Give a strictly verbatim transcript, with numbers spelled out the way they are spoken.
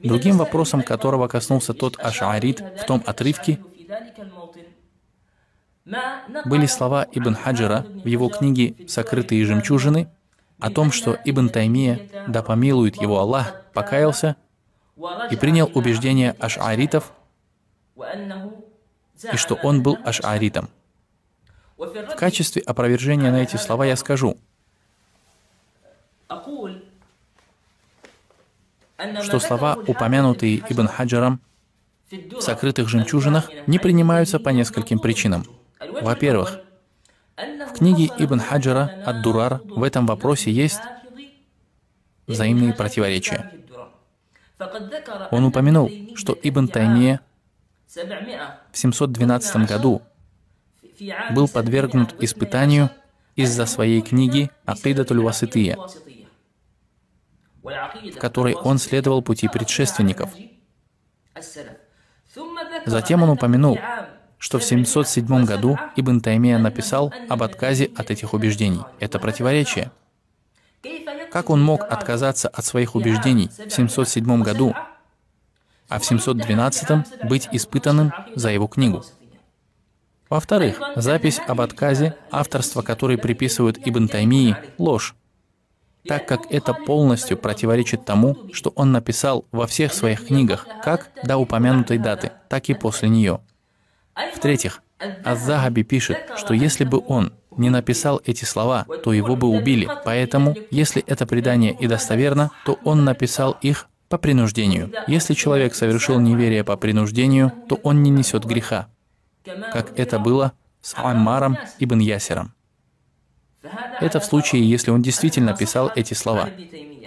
Другим вопросом, которого коснулся тот аш'арит в том отрывке, были слова Ибн Хаджара в его книге «Сокрытые жемчужины» о том, что Ибн Таймия, да помилует его Аллах, покаялся и принял убеждение аш'аритов, и что он был аш'аритом. В качестве опровержения на эти слова я скажу, что слова, упомянутые Ибн Хаджаром в «Сокрытых жемчужинах», не принимаются по нескольким причинам. Во-первых, в книге Ибн Хаджара «Ад-Дурар» в этом вопросе есть взаимные противоречия. Он упомянул, что Ибн Таймия в семьсот двенадцатом году был подвергнут испытанию из-за своей книги «Акидатуль Васития», в которой он следовал пути предшественников. Затем он упомянул, что в семьсот седьмом году Ибн Таймия написал об отказе от этих убеждений. Это противоречие. Как он мог отказаться от своих убеждений в семьсот седьмом году, а в семьсот двенадцатом быть испытанным за его книгу? Во-вторых, запись об отказе, авторство которой приписывают Ибн Таймии, ложь, так как это полностью противоречит тому, что он написал во всех своих книгах, как до упомянутой даты, так и после нее. В-третьих, Аз-Захаби пишет, что если бы он не написал эти слова, то его бы убили. Поэтому, если это предание и достоверно, то он написал их по принуждению. Если человек совершил неверие по принуждению, то он не несет греха, как это было с Аммаром ибн Ясиром. Это в случае, если он действительно писал эти слова.